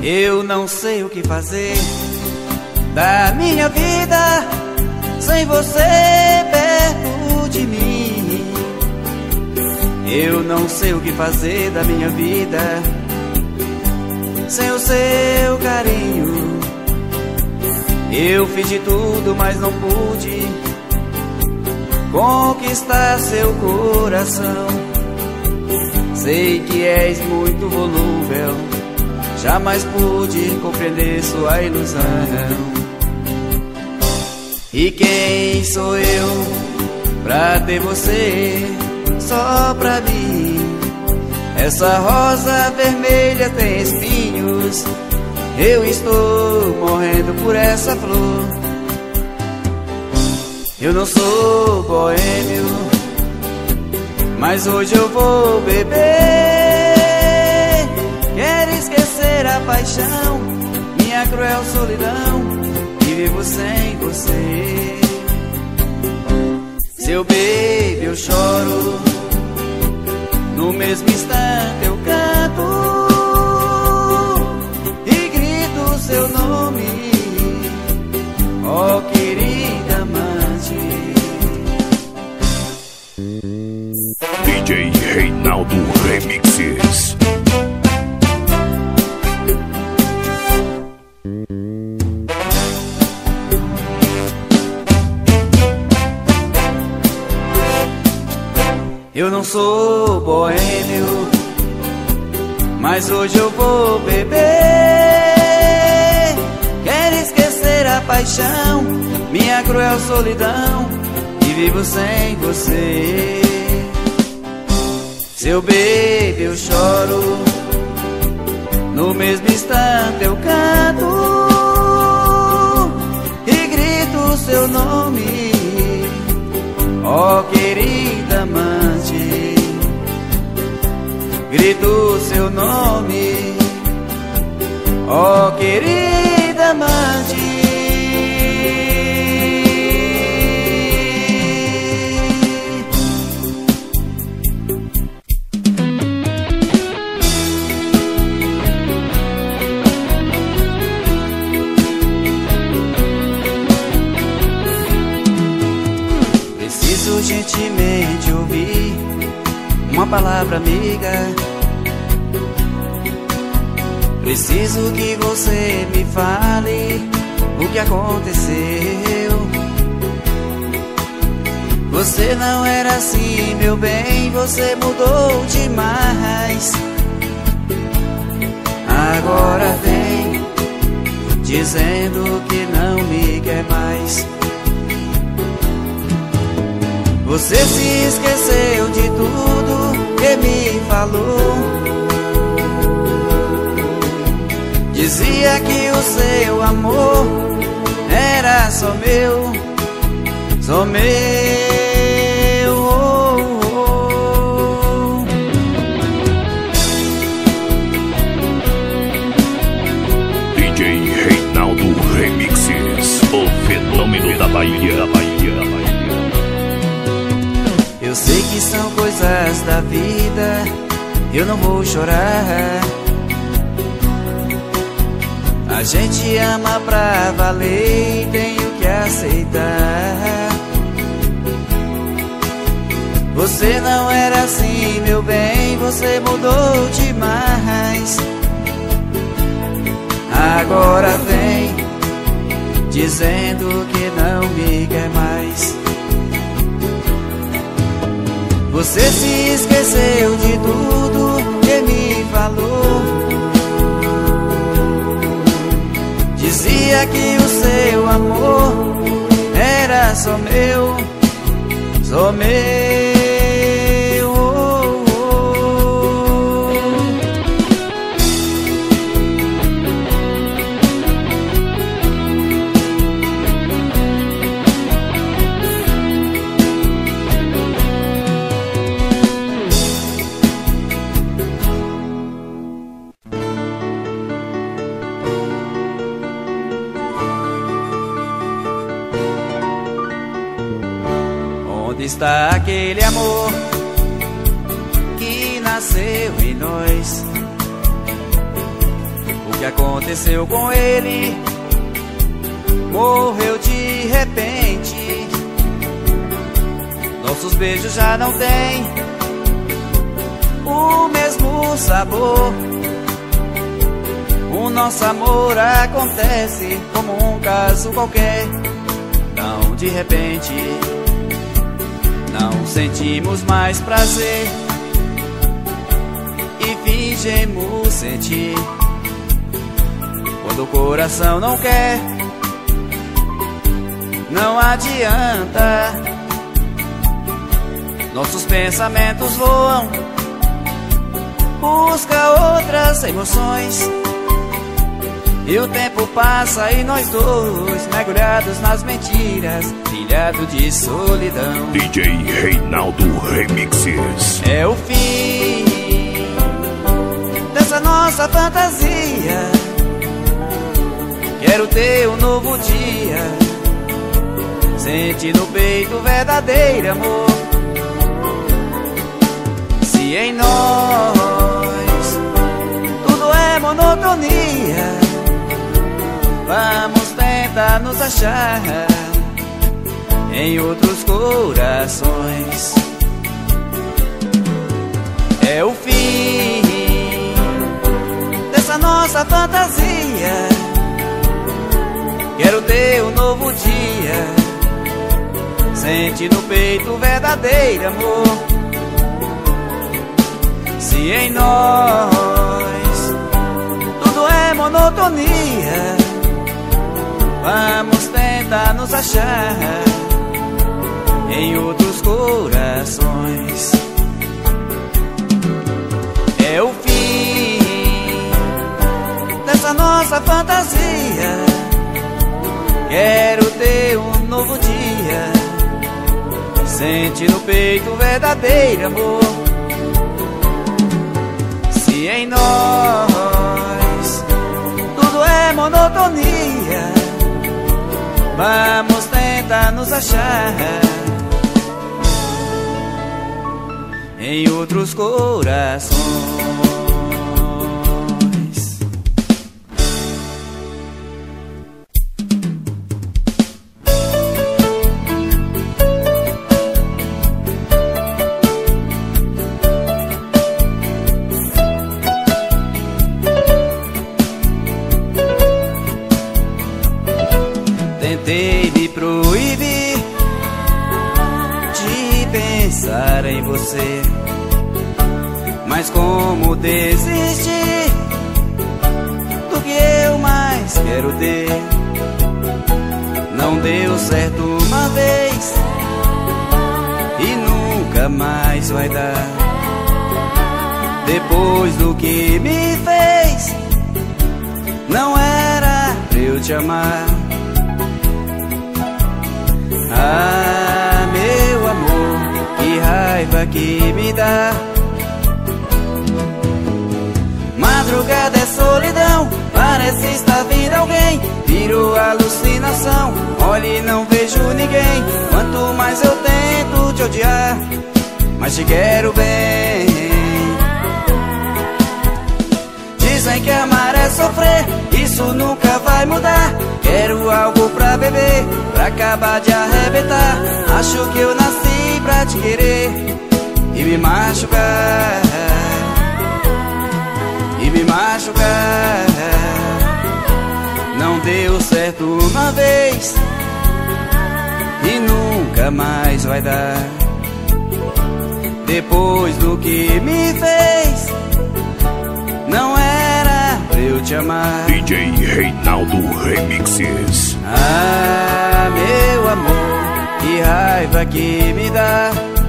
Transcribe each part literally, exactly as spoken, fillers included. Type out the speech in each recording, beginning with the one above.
Eu não sei o que fazer da minha vida sem você perto de mim. Eu não sei o que fazer da minha vida sem o seu carinho. Eu fiz de tudo, mas não pude conquistar seu coração. Sei que és muito volúvel, jamais pude compreender sua ilusão. E quem sou eu pra ter você só pra mim? Essa rosa vermelha tem espinhos, eu estou morrendo por essa flor. Eu não sou boêmio, mas hoje eu vou beber. Quero esquecer a paixão, minha cruel solidão, e vivo sem você. Se eu bebo eu choro, no mesmo instante eu canto e grito seu nome, ó querida amante. D J Reinaldo Remixes. Eu não sou boêmio, mas hoje eu vou beber. Quero esquecer a paixão, minha cruel solidão, e vivo sem você. Se eu bebo eu choro, no mesmo instante eu canto e grito seu nome, ó querida amante. Grito seu nome, ó querida amante. Urgentemente ouvir uma palavra amiga. Preciso que você me fale o que aconteceu. Você não era assim, meu bem, você mudou demais. Agora vem dizendo que não me quer mais. Você se esqueceu de tudo que me falou. Dizia que o seu amor era só meu, só meu. Oh, oh. D J Reinaldo Remixes, o fenômeno da Bahia, da Bahia, da Bahia. Eu sei que são coisas da vida, eu não vou chorar. A gente ama pra valer e tenho que aceitar. Você não era assim, meu bem, você mudou demais. Agora vem dizendo que não me quer mais. Você se esqueceu de tudo que me falou. Dizia que o seu amor era só meu, só meu. Oh, oh. Onde está aquele amor que nasceu em nós? O que aconteceu com ele. Morreu de repente. Nossos beijos já não têm o mesmo sabor. O nosso amor acontece como um caso qualquer. Tão de repente, não sentimos mais prazer e fingimos sentir quando o coração não quer. Não adianta, nossos pensamentos voam, busca outras emoções. E o tempo passa e nós dois mergulhados nas mentiras, trilhado de solidão. D J Reinaldo Remixes. É o fim dessa nossa fantasia. Quero ter um novo dia, sente no peito verdadeiro amor. Se em nós tudo é monotonia, vamos tentar nos achar em outros corações. É o fim dessa nossa fantasia. Quero ter um novo dia, sente no peito o verdadeiro amor. Se em nós tudo é monotonia, vamos tentar nos achar em outros corações. É o fim dessa nossa fantasia. Quero ter um novo dia, sente no peito o verdadeiro amor. Se em nós tudo é monotonia, vamos tentar nos achar em outros corações. Tentei me proibir de pensar em você, mas como desistir do que eu mais quero ter? Não deu certo uma vez e nunca mais vai dar. Depois do que me fez, não era pra eu te amar. Ah, meu amor, que raiva que me dá. Madrugada é solidão, parece estar vindo alguém. Virou alucinação, olhe e não vejo ninguém. Quanto mais eu tento te odiar, mas te quero bem. Dizem que amar é sofrer, isso nunca vai mudar. Quero algo pra beber, pra acabar de arrebentar. Acho que eu nasci pra te querer e me machucar, e me machucar. Não deu certo uma vez e nunca mais vai dar. Depois do que me fez, não era pra eu te amar. D J Reinaldo Remixes. Ah, meu amor, que raiva que me dá.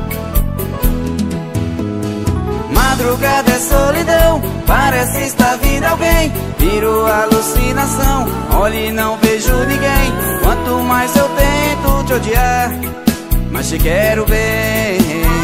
Madrugada é solidão, parece estar vindo alguém. Virou alucinação, olhe e não vejo ninguém. Quanto mais eu tento te odiar, mas te quero bem.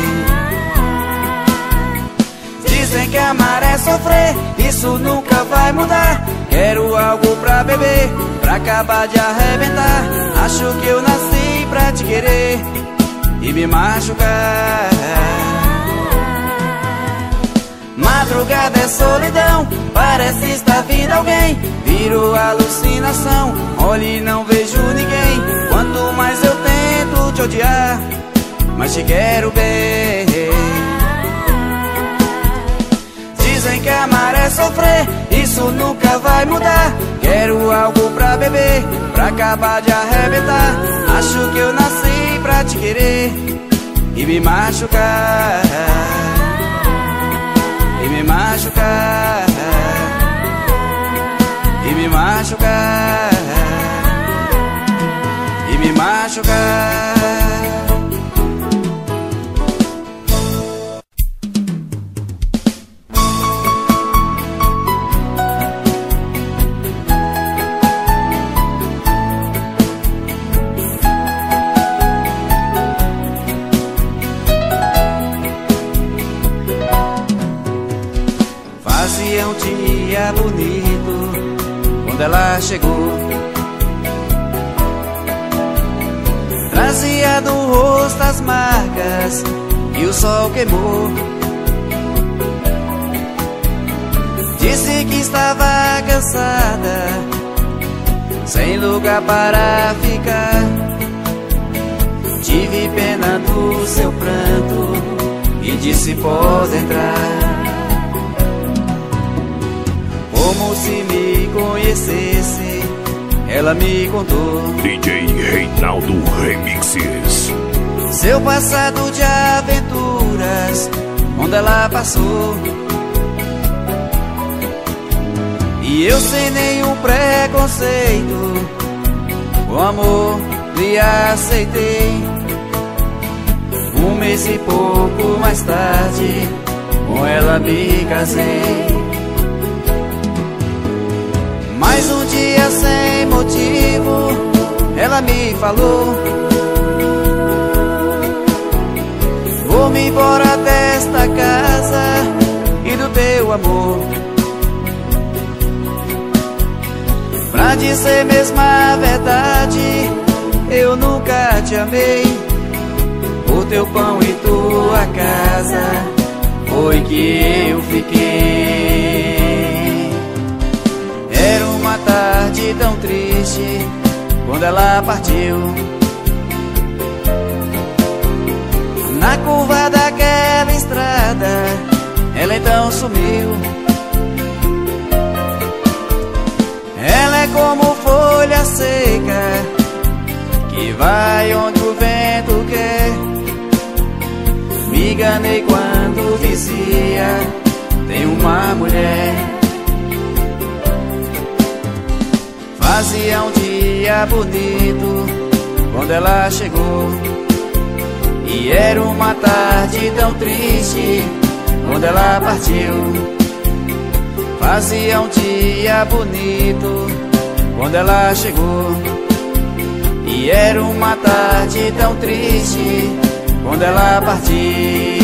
Dizem que amar é sofrer, isso nunca vai mudar. Quero algo pra beber, pra acabar de arrebentar. Acho que eu nasci pra te querer e me machucar. Madrugada é solidão, parece estar vindo de alguém virou alucinação. Olhe, não vejo ninguém. Quanto mais eu tento te odiar, mas te quero bem. Dizem que amar é sofrer, isso nunca vai mudar. Quero algo pra beber, pra acabar de arrebentar. Acho que eu nasci pra te querer e me machucar, e me machucar, e me machucar, e me machucar. Fazia um dia bonito quando ela chegou, trazia no rosto as marcas que o sol queimou. Disse que estava cansada, sem lugar para ficar. Tive pena do seu pranto e disse: pode entrar. Como se me conhecesse, ela me contou D J Reinaldo Remixes. seu passado de aventuras, onde ela passou. E eu sem nenhum preconceito, com amor lhe aceitei. Um mês e pouco mais tarde, com ela me casei. Mais um dia sem motivo, ela me falou: vou-me embora desta casa e do teu amor. Pra dizer mesmo a verdade, eu nunca te amei. O teu pão e tua casa foi que eu fiquei. Era uma tarde tão triste quando ela partiu. Na curva daquela estrada, ela então sumiu. Ela é como folha seca, que vai onde o vento quer. Me enganei quando dizia: tem uma mulher. Fazia um dia bonito quando ela chegou, e era uma tarde tão triste quando ela partiu. Fazia um dia bonito quando ela chegou, e era uma tarde tão triste quando ela partiu.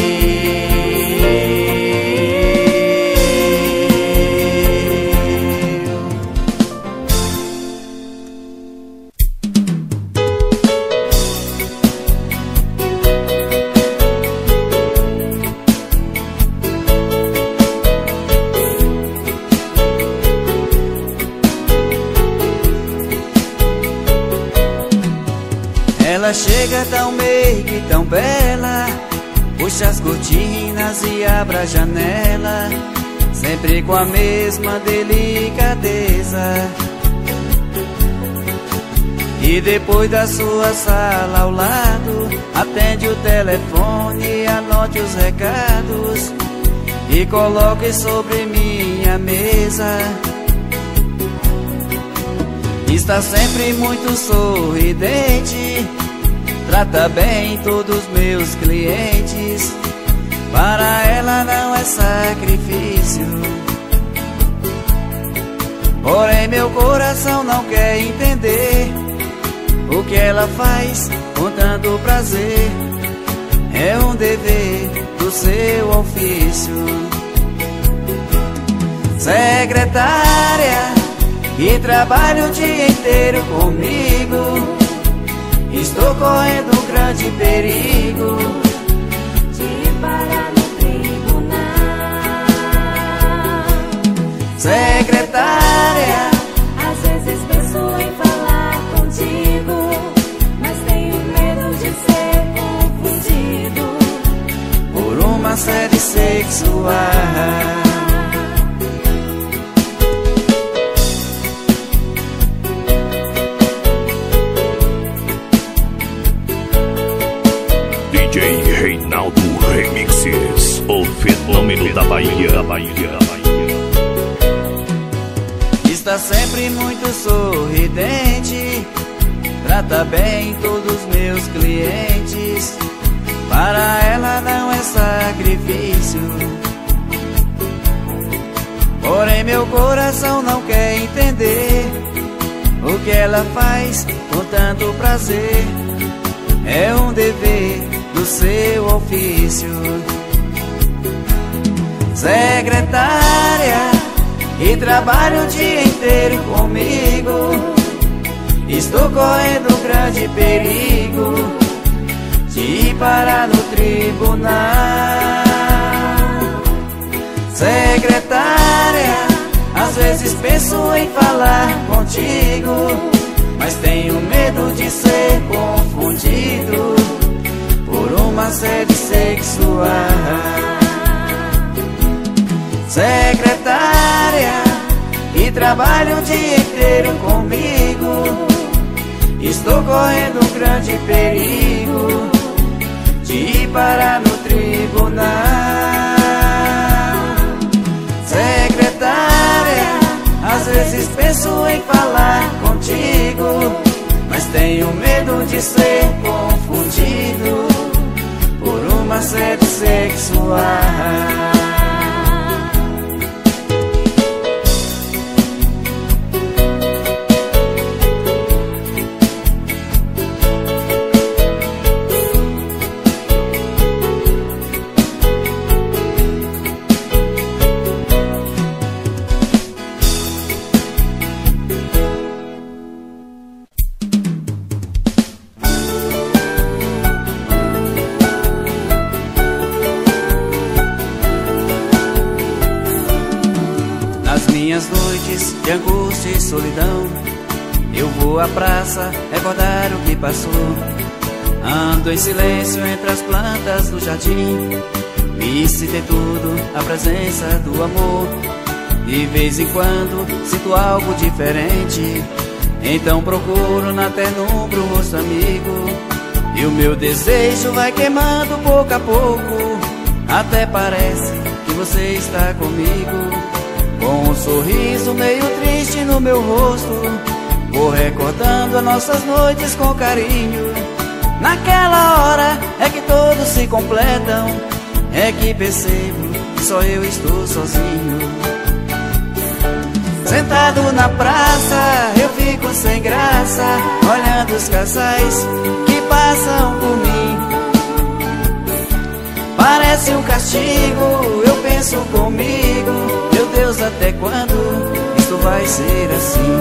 Ela chega tão meiga e tão bela, puxa as cortinas e abre a janela, sempre com a mesma delicadeza. E depois da sua sala ao lado, atende o telefone, anote os recados e coloque sobre minha mesa. Está sempre muito sorridente, trata bem todos os meus clientes. Para ela não é sacrifício, porém meu coração não quer entender o que ela faz com tanto prazer. É um dever do seu ofício. Secretária, e trabalha o dia inteiro comigo, estou correndo um grande perigo de parar no tribunal. Secretária, sexual. D J Reinaldo Remixes, o fenômeno da Bahia, da Bahia, da Bahia. Está sempre muito sorridente, trata bem todos os meus clientes. Para ela não é sacrifício, porém meu coração não quer entender o que ela faz com tanto prazer. É um dever do seu ofício. Secretária, e trabalha o dia inteiro comigo. Estou correndo grande perigo de ir parar no tribunal. Secretária, às vezes penso em falar contigo, mas tenho medo de ser confundido por uma sede sexual. Secretária, que trabalha o dia inteiro comigo, estou correndo um grande perigo de ir parar no tribunal. Secretária, às vezes penso em falar contigo, mas tenho medo de ser confundido por uma sede sexual. Minhas noites de angústia e solidão, eu vou à praça recordar o que passou. Ando em silêncio entre as plantas do jardim, me sinto em tudo a presença do amor. De vez em quando sinto algo diferente, então procuro na ternura o rosto amigo. E o meu desejo vai queimando pouco a pouco, até parece que você está comigo. Com um sorriso meio triste no meu rosto, vou recordando as nossas noites com carinho. Naquela hora é que todos se completam, é que percebo que só eu estou sozinho. Sentado na praça, eu fico sem graça, olhando os casais que passam por mim. Parece um castigo, eu penso comigo, meu Deus, até quando isto vai ser assim?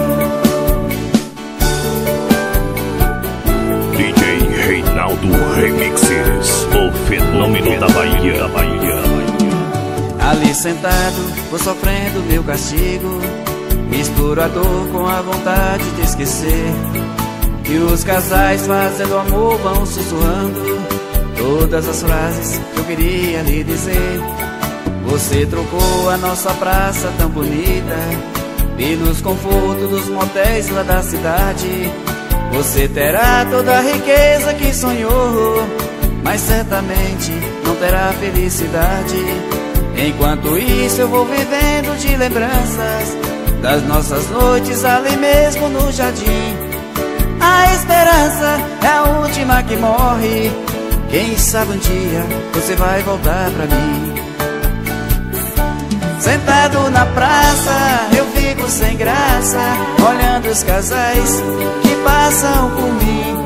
D J Reinaldo Remixes, o fenômeno da Bahia, da Bahia. Ali sentado, vou sofrendo meu castigo, misturo a dor com a vontade de esquecer. E os casais fazendo amor vão sussurrando todas as frases que eu queria lhe dizer. Você trocou a nossa praça tão bonita pelos confortos dos motéis lá da cidade. Você terá toda a riqueza que sonhou, mas certamente não terá felicidade. Enquanto isso eu vou vivendo de lembranças das nossas noites ali mesmo no jardim. A esperança é a última que morre, quem sabe um dia você vai voltar pra mim. Sentado na praça, eu fico sem graça, olhando os casais que passam por mim.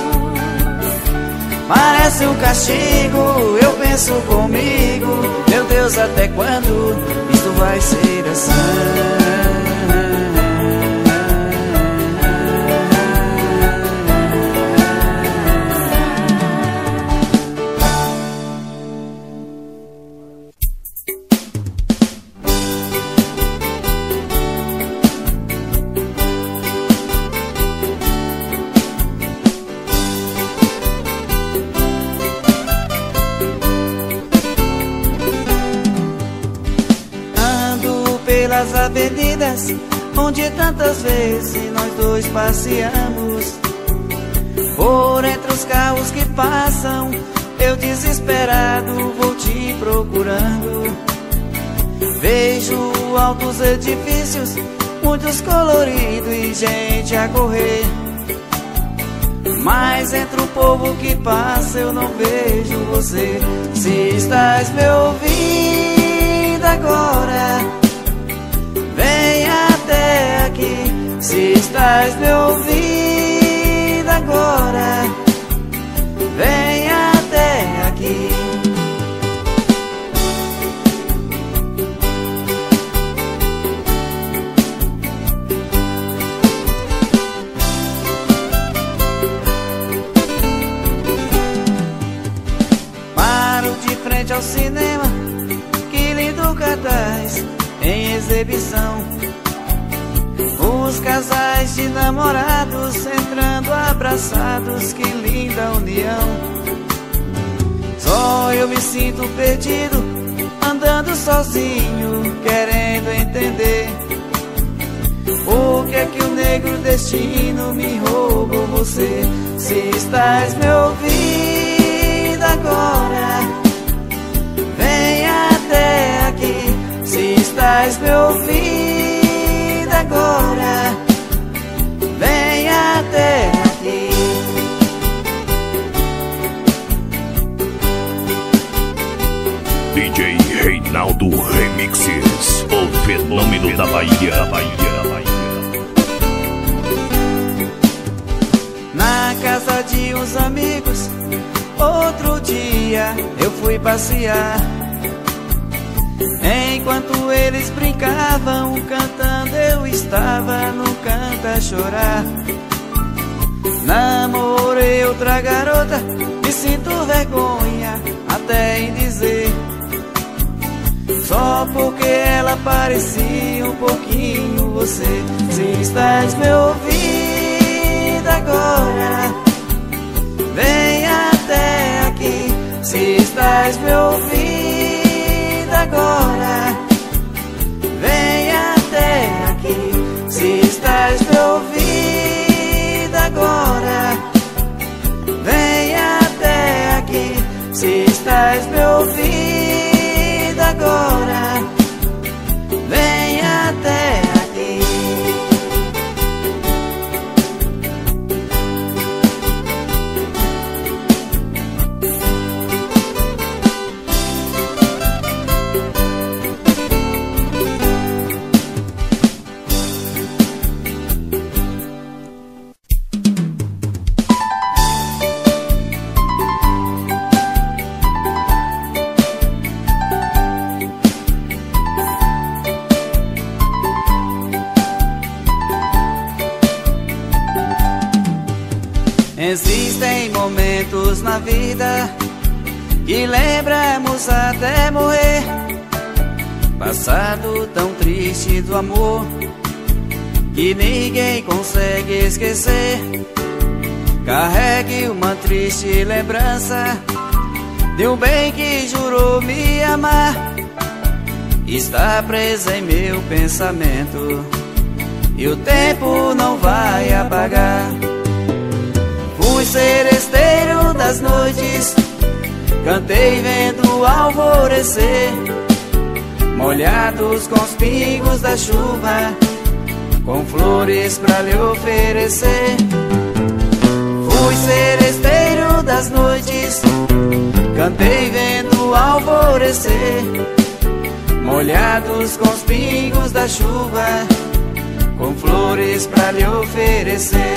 Parece um castigo, eu penso comigo, meu Deus, até quando isto vai ser assim? nas avenidas onde tantas vezes nós dois passeamos. Por entre os carros que passam, eu desesperado vou te procurando. Vejo altos edifícios, muitos coloridos e gente a correr, mas entre o povo que passa eu não vejo você. Se estás me ouvindo agora, vem até aqui. Se estás me ouvindo agora, vem até aqui. Ao cinema, que lindo cartaz em exibição. Os casais de namorados entrando abraçados, que linda união. Só eu me sinto perdido, andando sozinho, querendo entender por que é que o negro destino me roubou você. Se estás me ouvindo agora, vem até aqui. Se estás me ouvindo agora, vem até aqui. D J Reinaldo Remixes, o fenômeno da Bahia, Bahia, Bahia. Na casa de uns amigos, outro dia eu fui passear. Enquanto eles brincavam, cantando, eu estava no canto a chorar. Namorei outra garota, me sinto vergonha até em dizer, só porque ela parecia um pouquinho você. Se estás me ouvindo agora, vem até aqui. Se estás me ouvindo agora, vem até aqui. Se estás me ouvindo agora, vem até aqui. Se estás me ouvindo agora, vem até aqui. Existem momentos na vida que lembramos até morrer, passado tão triste do amor que ninguém consegue esquecer. Carregue uma triste lembrança de um bem que jurou me amar. Está presa em meu pensamento e o tempo não vai apagar. Fui seresteiro das noites, cantei vendo o alvorecer, molhados com os pingos da chuva, com flores pra lhe oferecer. Fui seresteiro das noites, cantei vendo o alvorecer, molhados com os pingos da chuva, com flores pra lhe oferecer.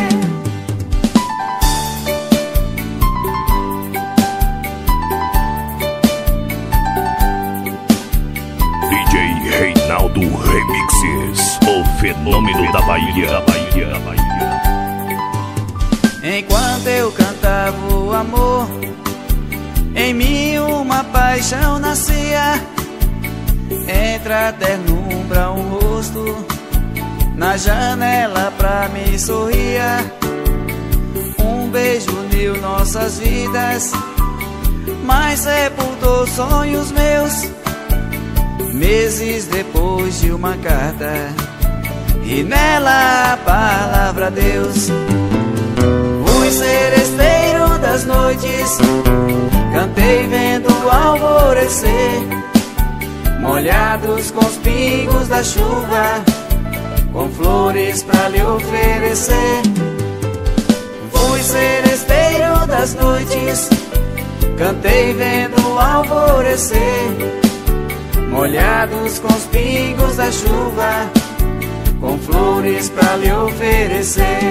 Reinaldo Remixes, o fenômeno da Bahia, Bahia, Bahia. Enquanto eu cantava o amor, em mim uma paixão nascia. Entra ternura um rosto, na janela pra mim sorria. Um beijo uniu nossas vidas, mas sepultou sonhos meus. meses depois de uma carta, e nela a palavra Deus. Fui seresteiro das noites, cantei vendo o alvorecer, molhados com os pingos da chuva, com flores pra lhe oferecer. Fui seresteiro das noites, cantei vendo o alvorecer, molhados com os pingos da chuva, com flores pra lhe oferecer.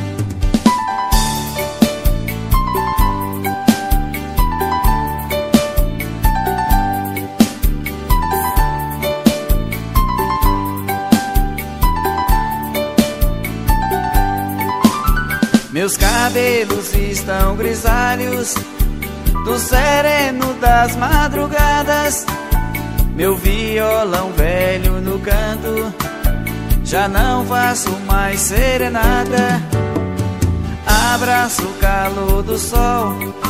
Meus cabelos estão grisalhos do sereno das madrugadas, meu violão velho no canto, já não faço mais serenata. Abraço o calor do sol,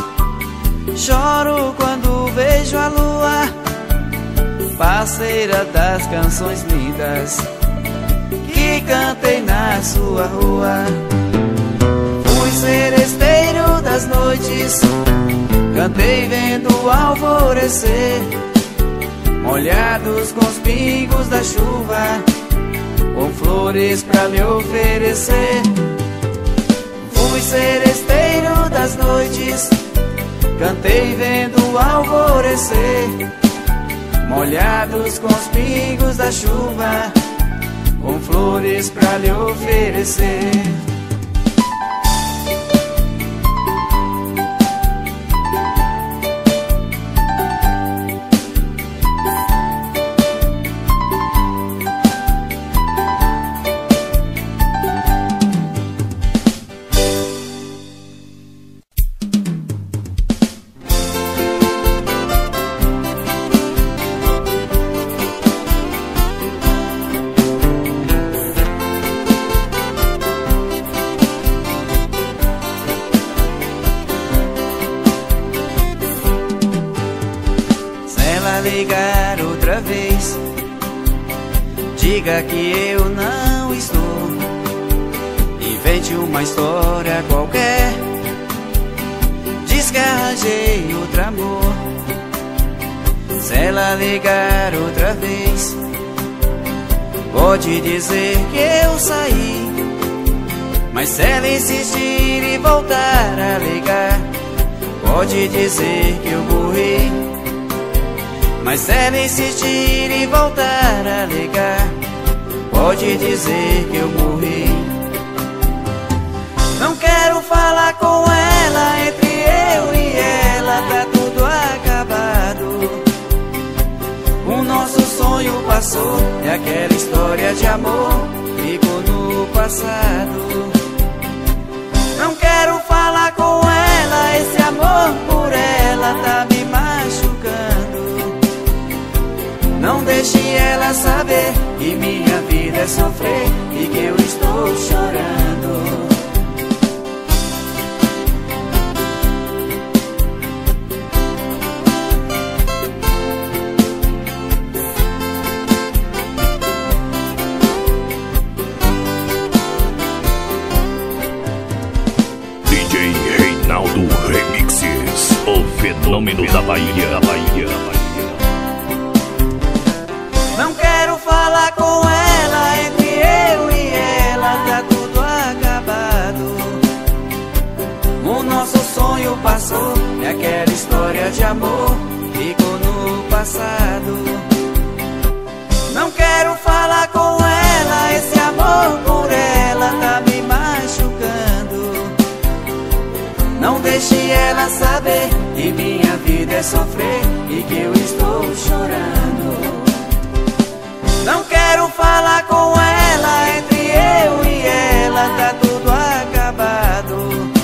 choro quando vejo a lua, parceira das canções lindas que cantei na sua rua. Fui seresteiro das noites, cantei vendo o alvorecer, molhados com os pingos da chuva, com flores pra lhe oferecer. Fui seresteiro das noites, cantei vendo o alvorecer, molhados com os pingos da chuva, com flores pra lhe oferecer. Ligar outra vez, diga que eu não estou, invente uma história qualquer, diz que arranjei outro amor. Se ela ligar outra vez, pode dizer que eu saí, mas se ela insistir e voltar a ligar, pode dizer que eu morri. Mas se ela insistir e voltar a ligar, pode dizer que eu morri. Não quero falar com ela, entre eu e ela tá tudo acabado. O nosso sonho passou e aquela história de amor ficou no passado. Não quero falar com ela, esse amor por ela tá me machucando. Não deixe ela saber que minha vida é sofrer e que eu estou chorando. D J Reinaldo Remixes, o fenômeno da Bahia, da Bahia, da Bahia. Não quero falar com ela, entre eu e ela tá tudo acabado. O nosso sonho passou e aquela história de amor ficou no passado. Não quero falar com ela, esse amor por ela tá me machucando. Não deixe ela saber que minha vida é sofrer e que eu estou chorando. Não quero falar com ela, entre eu e ela tá tudo acabado.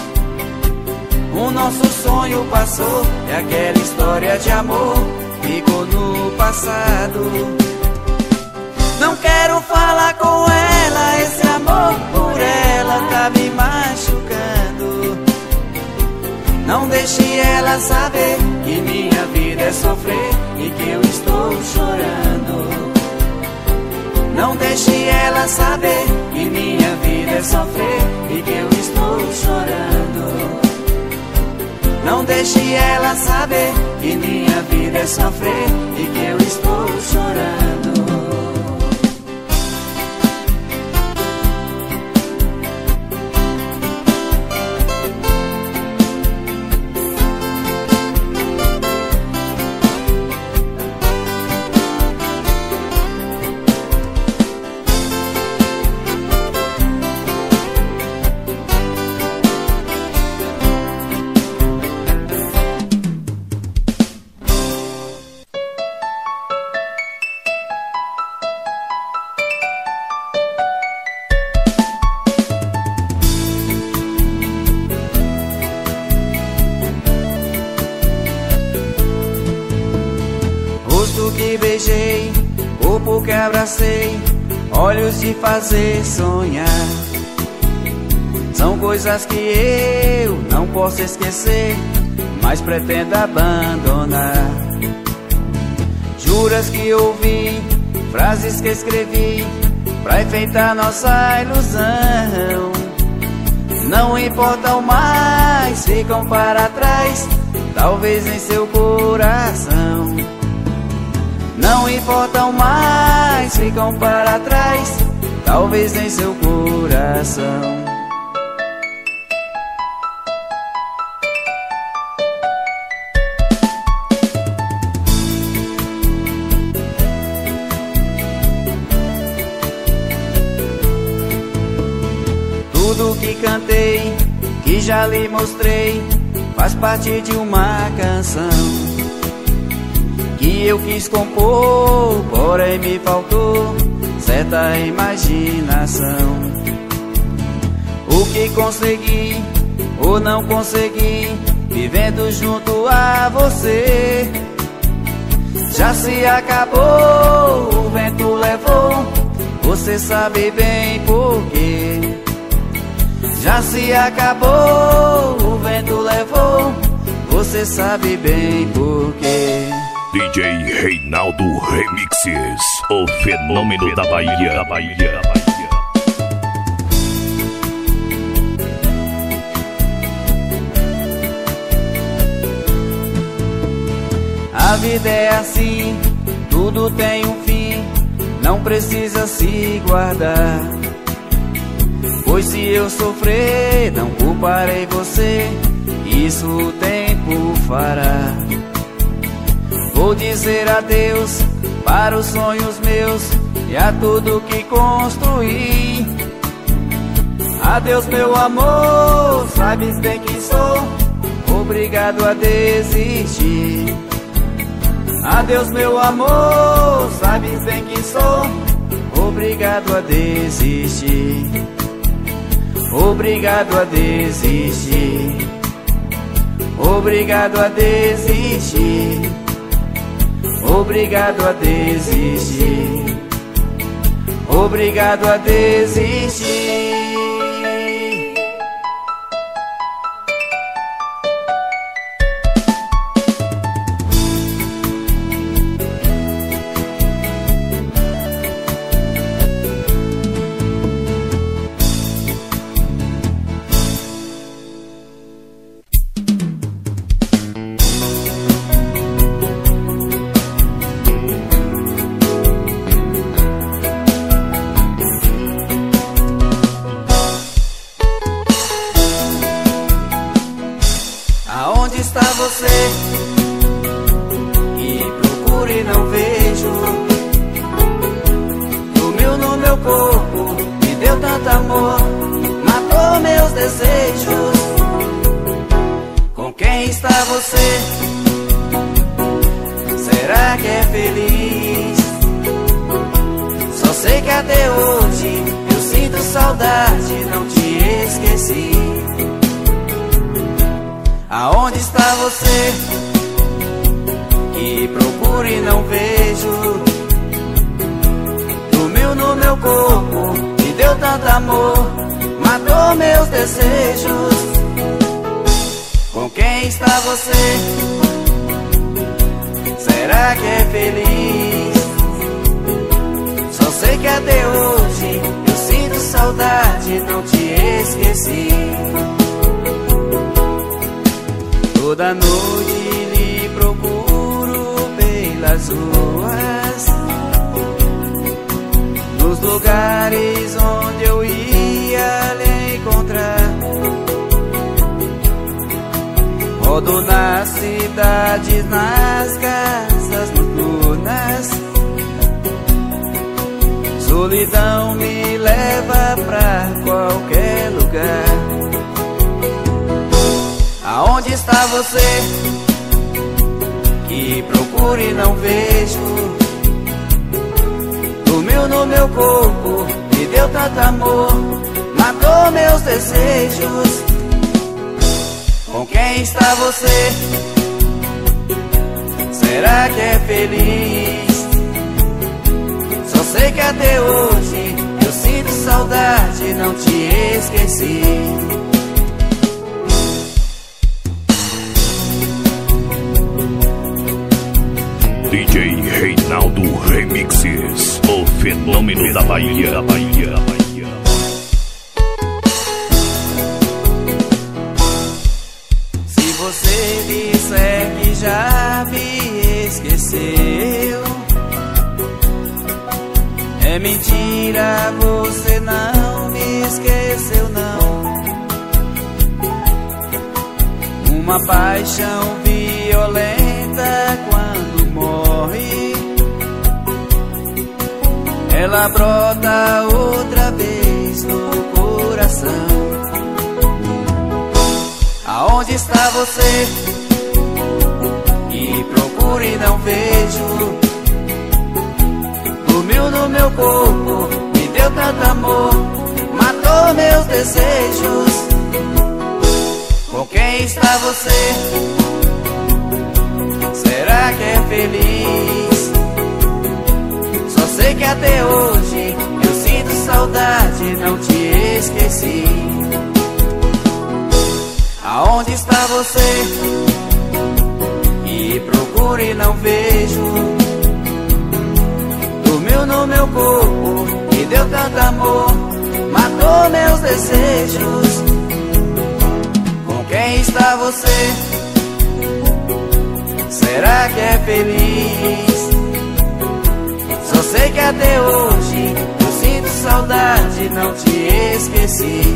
O nosso sonho passou e aquela história de amor ficou no passado. Não quero falar com ela, esse amor por ela tá me machucando. Não deixe ela saber que minha vida é sofrer e que eu estou chorando. deixe ela saber que minha vida é sofrer e que eu estou chorando. Não deixe ela saber que minha vida é sofrer e que eu estou chorando. Que beijei, corpo que abracei, olhos de fazer sonhar. São coisas que eu não posso esquecer, mas pretendo abandonar. Juras que ouvi, frases que escrevi pra enfeitar nossa ilusão. Não importam mais, ficam para trás, talvez em seu coração. Não importam mais, ficam para trás, talvez em seu coração. Tudo que cantei, que já lhe mostrei, faz parte de uma canção que eu quis compor, porém me faltou certa imaginação. O que consegui ou não consegui, vivendo junto a você, já se acabou, o vento levou, você sabe bem por quê. Já se acabou, o vento levou, você sabe bem por quê. D J Reinaldo Remixes, o fenômeno da Bahia, da Bahia, da Bahia. A vida é assim, tudo tem um fim, não precisa se guardar. Pois se eu sofrer, não culparei você, isso o tempo fará. Vou dizer adeus para os sonhos meus e a tudo que construí. Adeus meu amor, sabes bem que sou obrigado a desistir. Adeus meu amor, sabes bem que sou obrigado a desistir. Obrigado a desistir. Obrigado a desistir. Obrigado a desistir. Obrigado a desistir. Aonde está você? Que procuro e não vejo. Sumiu no meu corpo, me deu tanto amor, matou meus desejos. Com quem está você? Será que é feliz? Só sei que até hoje eu sinto saudade, não te esqueci. Aonde está você? Que procuro e não vejo. Sumiu no meu corpo, me deu tanto amor, matou meus desejos. Com quem está você? Será que é feliz? Só sei sei que até hoje eu sinto saudade, não te esqueci. Toda noite lhe procuro pelas ruas, nos lugares onde eu ia lhe encontrar. Rodo nas cidades, nas casas noturnas, solidão me leva pra qualquer lugar. Aonde está você? Que procuro e não vejo. Dormiu no meu corpo, me deu tanto amor, matou meus desejos. Com quem está você? Será que é feliz? Só sei que até hoje eu sinto saudade, não te esqueci. D J Reinaldo Remixes, o fenômeno da Bahia, da Bahia, da Bahia. Se você disser que já me esqueceu, é mentira, você não me esqueceu não. Uma paixão violenta quando morre, ela brota outra vez no coração. Aonde está você? E procuro e não vejo. Dormiu no meu corpo, me deu tanto amor, matou meus desejos. Com quem está você? Será que é feliz? Só sei que até hoje eu sinto saudade, não te esqueci. Aonde está você? E procuro e não vejo. Dormiu no meu corpo, me deu tanto amor, matou meus desejos. Com quem está você? Será que é feliz? Só sei que até hoje eu sinto saudade, não te esqueci.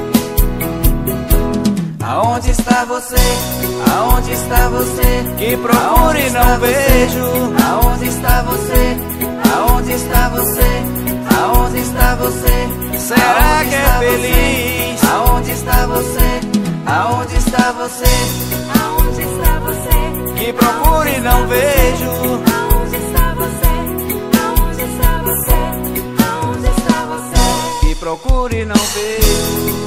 Aonde está você? Aonde está você? Que procuro e não vejo. Aonde está você? Aonde está você? Aonde está você? Será que é feliz? Aonde está você? Aonde está você? Aonde está você? Que procuro e não vejo. Aonde está você? Aonde está você? Aonde está você? Que procuro e não vejo.